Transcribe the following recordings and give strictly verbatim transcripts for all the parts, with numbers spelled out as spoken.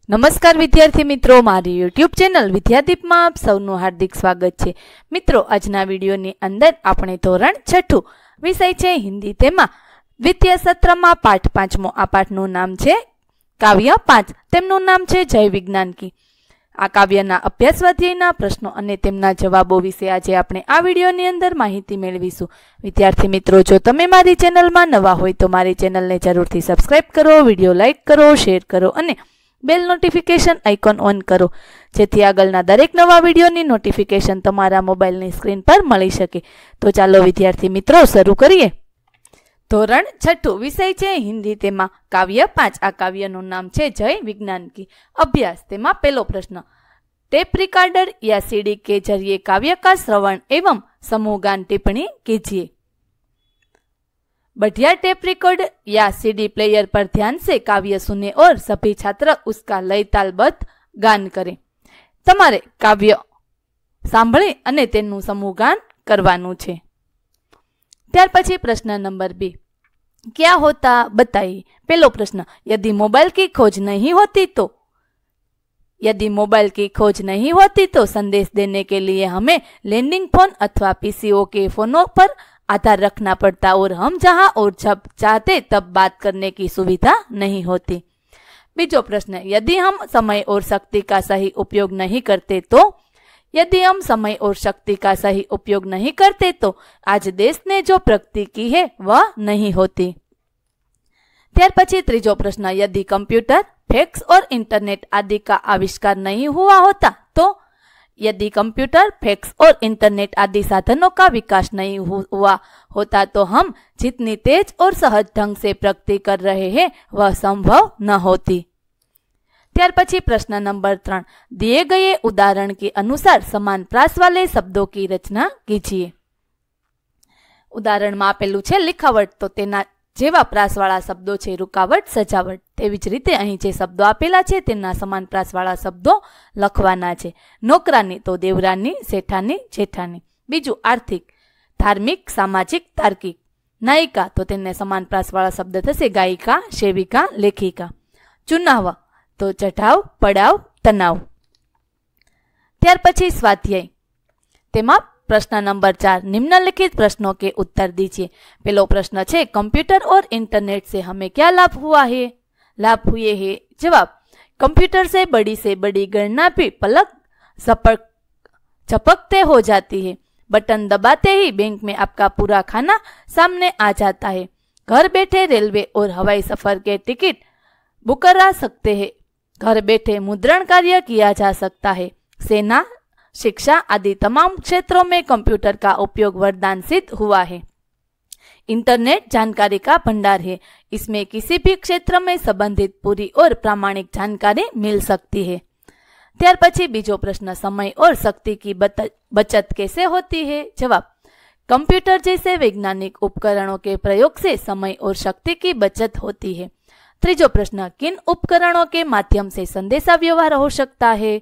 નમસ્કાર વિદ્યાર્થી મિત્રો, મારી યુટ્યુબ ચેનલ વિદ્યાદીપમાં આપ સૌનું હાર્દિક સ્વાગત છે। મિત્રો, આજના વિડીયોની અંદર આપણે ધોરણ છઠ્ઠું વિષય છે હિન્દી, તેમાં દ્વિતીય સત્રમાં પાઠ પાંચમો। આ પાઠનું નામ છે કાવ્ય પાંચ, તેમનું નામ છે જય વિજ્ઞાન કી। આ કાવ્યના અભ્યાસ સ્વાધ્યાયના પ્રશ્નો અને તેમના જવાબો વિશે આજે આપણે આ વિડીયોની અંદર માહિતી મેળવીશું। વિદ્યાર્થી મિત્રો, જો તમે મારી ચેનલમાં નવા હોય તો મારી ચેનલને જરૂરથી સબસ્ક્રાઇબ કરો, વિડીયો લાઇક કરો, શેર કરો અને બેલ નોટિફિકેશન આઇકોન ઓન કરો, જેથી આગળના દરેક નવા વિડીયોની નોટિફિકેશન તમારા મોબાઈલની સ્ક્રીન પર મળી શકે। તો ચાલો વિદ્યાર્થી મિત્રો શરૂ કરીએ। ધોરણ છઠ્ઠું વિષય છે હિન્દી, તેમાં કાવ્ય પાંચ। આ કાવ્યનું નામ છે જય વિજ્ઞાન કી। અભ્યાસ, તેમાં પહેલો પ્રશ્ન, टेप रिकॉर्डर या सीडी के जरिए काव्य का श्रवण एवं समूहगान टिप्पणी कीजिए। बढ़िया टेप रिकॉर्ड या सीडी प्लेयर पर ध्यान से काव्य सुने और सभी छात्र उसका लय तालबद्ध गान करें। तमारे काव्य सांभळी अने तेनुं समूहगान करवानुं छे। त्यार पछी प्रश्न नंबर बी, क्या होता बताइए। पहलो प्रश्न, यदि मोबाइल की खोज नहीं होती तो यदि मोबाइल की खोज नहीं होती तो संदेश देने के लिए हमें लैंडिंग फोन अथवा पीसीओ के फोनों पर आधार रखना पड़ता और हम जहां और जब चाहते तब बात करने की सुविधा नहीं होती। बीजो प्रश्न, यदि हम समय और शक्ति का सही उपयोग नहीं करते तो यदि हम समय और शक्ति का सही उपयोग नहीं करते तो आज देश ने जो प्रगति की है वह नहीं होती। त्यार पछी त्रीजो प्रश्न, यदि कंप्यूटर, फैक्स और इंटरनेट आदि का आविष्कार नहीं हुआ होता तो यदि कंप्यूटर, फैक्स और इंटरनेट आदि साधनों का विकास नहीं हुआ होता तो हम जितनी तेज और सहज ढंग से प्रगति कर रहे हैं वह संभव न होती। त्यार पछी प्रश्न नंबर त्रण, दिए गए उदाहरण के अनुसार समान प्रास वाले शब्दों की रचना कीजिए। उदाहरण में आपेलू छे लिखावट, तो तेना जेवा प्रासवाळा शब्दों छे रुकावट, सजावट, तेवी ज रीते અહીં જે શબ્દો આપેલા છે તેના સમાન પ્રાસવાળા શબ્દો લખવાના છે। નોકરાની તો દેવરાની, શેઠાની, જેઠાની। બીજું આર્થિક, ધાર્મિક, સામાજિક, તાર્કિક। નાયિકા તો તેને સમાન પ્રાસવાળા શબ્દ થશે ગાયિકા, સેવિકા, લેખિકા। ચુનાવ તો ચઢાવ, પડાવ, તનાવ। ત્યાર પછી સ્વાધ્યાય, તેમાં प्रश्न नंबर चार, निम्नलिखित प्रश्नों के उत्तर दीजिए। पहलो प्रश्न है, कंप्यूटर और इंटरनेट से हमें क्या लाभ हुआ है? लाभ हुए हैं। जवाब, कंप्यूटर से बड़ी से बड़ी गणना भी पलक झपक झपकते हो जाती है। बटन दबाते ही बैंक में आपका पूरा खाना सामने आ जाता है। घर बैठे रेलवे और हवाई सफर के टिकट बुक करा सकते हैं। घर बैठे मुद्रण कार्य किया जा सकता है। सेना, शिक्षा आदि तमाम क्षेत्रों में कंप्यूटर का उपयोग वरदान सिद्ध हुआ है। इंटरनेट जानकारी का भंडार है। इसमें किसी भी क्षेत्र में संबंधित पूरी और प्रामाणिक जानकारी मिल सकती है। त्यार पछी बीजो प्रश्न, समय और शक्ति की बचत कैसे होती है? जवाब, कंप्यूटर जैसे वैज्ञानिक उपकरणों के प्रयोग से समय और शक्ति की बचत होती है। तीजो प्रश्न, किन उपकरणों के माध्यम से संदेशा व्यवहार हो सकता है?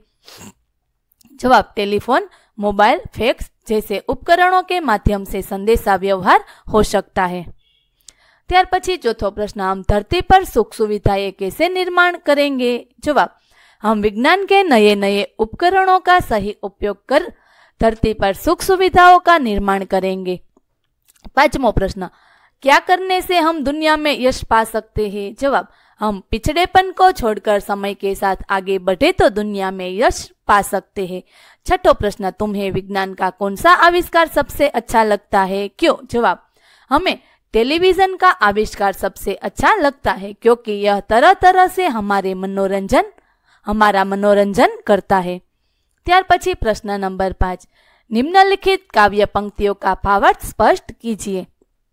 जवाब, टेलीफोन, मोबाइल, फैक्स जैसे उपकरणों के माध्यम से संदेशा व्यवहार हो सकता है। त्यार पछी चौथो प्रश्न, हम धरती पर सुख सुविधाएं कैसे निर्माण करेंगे? जवाब, हम विज्ञान के नए नए उपकरणों का सही उपयोग कर धरती पर सुख सुविधाओं का निर्माण करेंगे। पांचमो प्रश्न, क्या करने से हम दुनिया में यश पा सकते हैं? जवाब, हम पिछड़ेपन को छोड़कर समय के साथ आगे बढ़े तो दुनिया में यश पा सकते हैं। छठो प्रश्न, तुम्हें विज्ञान का कौन सा आविष्कार सबसे अच्छा लगता है? क्यों? जवाब, हमें टेलीविजन का आविष्कार सबसे अच्छा लगता है क्योंकि यह तरह तरह से हमारे मनोरंजन हमारा मनोरंजन करता है। त्यार पछी प्रश्न नंबर पांच, निम्नलिखित काव्य पंक्तियों का भावार्थ स्पष्ट कीजिए।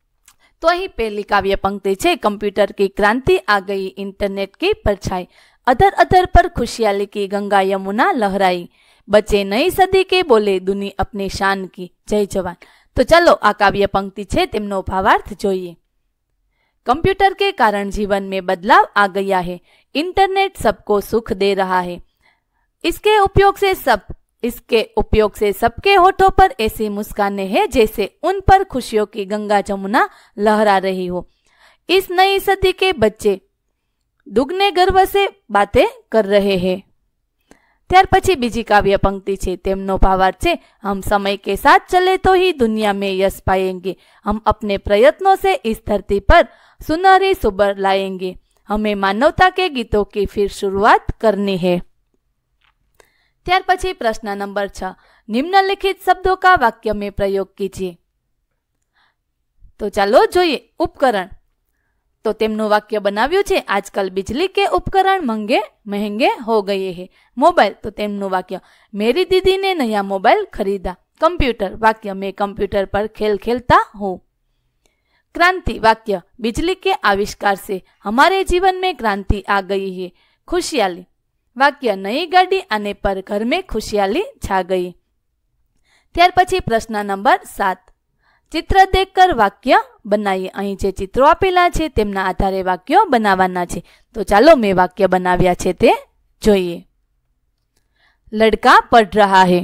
तो अही पहली काव्य पंक्ति है, कंप्यूटर की क्रांति आ गई, इंटरनेट की परछाई, अधर अधर पर खुशहाली की गंगा यमुना लहराई, बचे नई सदी के बोले दुनी अपनी शान की, जय जवान। तो चलो आ काव्य पंक्ति है तेमनो भावार्थ जोईए। कंप्यूटर के कारण जीवन में बदलाव आ गया है। इंटरनेट सबको सुख दे रहा है। इसके उपयोग से सब इसके उपयोग से सबके होठों पर ऐसी मुस्कानें हैं जैसे उन पर खुशियों की गंगा जमुना लहरा रही हो। इस नई सदी के बच्चे दुगने गर्व से बातें कर रहे हैं। ત્યાર પછી બીજી કાવ્ય પંક્તિ છે, તેમનો ભાવાર્થ છે, हम समय के साथ चले तो ही दुनिया में यश पाएंगे, हम अपने प्रयत्नों से इस धरती पर सुनहरी सुबह लाएंगे, हमें मानवता के गीतों की फिर शुरुआत करनी है। ત્યાર પછી પ્રશ્ન નંબર છ, निम्नलिखित शब्दों का वाक्य में प्रयोग कीजिए। तो ચાલો જોઈએ ઉપકરણ। तो તેમનું વાક્ય બનાવ્યું છે, આજકલ बिजली के उपकरण महंगे महंगे हो गए हैं। मोबाइल, तो તેમનું વાક્ય, मेरी दीदी ने नया मोबाइल खरीदा। कंप्यूटर वाक्य, मैं कंप्यूटर पर खेल खेलता हूँ। क्रांति वाक्य, बिजली के आविष्कार से हमारे जीवन में क्रांति आ गई है। खुशहाली वाक्य, नई गाड़ी आने पर घर में खुशहाली छा गई। ત્યાર પછી પ્રશ્ન નંબર સાત, चित्र देखकर वाक्य बनाइए। અહીં જે ચિત્રો આપેલા છે તેમના આધારે વાક્યો બનાવવાના છે। તો ચાલો મેં વાક્ય બનાવ્યા છે તે જોઈએ। લડકા પઢ રહા હે।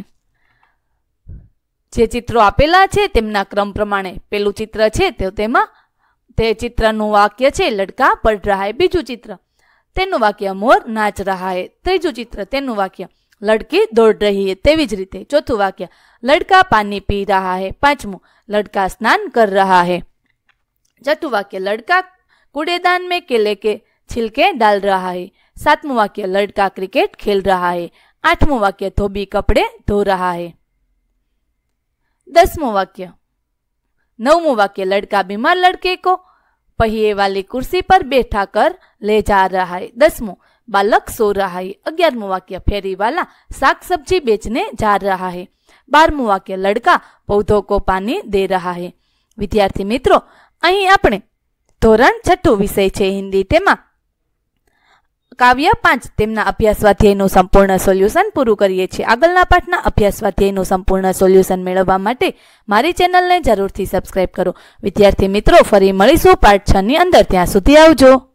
જે ચિત્રો આપેલા છે તેમના ક્રમ પ્રમાણે પેલું ચિત્ર છે તો તેમાં તે ચિત્રનું વાક્ય છે લડકા પઢ રહા હે। બીજું ચિત્ર તેનું વાક્ય મોર નાચ રહા હે। ત્રીજું ચિત્ર તેનું વાક્ય लड़की दौड़ रही है। तेवी ज रीते चौथुं वाक्य लड़का पानी पी रहा है। पांचमું लड़का स्नान कर रहा है। छठुं वाक्य लड़का कूड़ेदान में केले के छिलके डाल रहा है। सातमुं वाक्य लड़का क्रिकेट खेल रहा है। आठमुं वाक्य धोबी कपड़े धो रहा है। दसमुं वाक्य नवमुं वाक्य लड़का बीमार लड़के को पहिए वाली कुर्सी पर बैठा कर ले जा रहा है। दसमुं बालक सो रहा है। अग्यारहमुं वाक्य फेरी वाला साग सब्जी बेचने जा रहा है। बारहमुं वाक्य लड़का पौधों को पानी दे रहा है। विद्यार्थी मित्रों, અહીં આપણે ધોરણ છઠ્ઠું વિષય છે હિન્દી, તેમાં કાવ્ય પાંચ તેમના અભ્યાસ સ્વાધ્યાયનું સંપૂર્ણ સોલ્યુશન પૂરું કરીએ છીએ। આગળના પાઠના અભ્યાસ સ્વાધ્યાયનું સંપૂર્ણ સોલ્યુશન મેળવવા માટે મારી ચેનલને જરૂરથી સબસ્ક્રાઇબ કરો। વિદ્યાર્થી મિત્રો, ફરી મળીશું પાઠ છ ની અંદર। ત્યાં સુધી આવજો।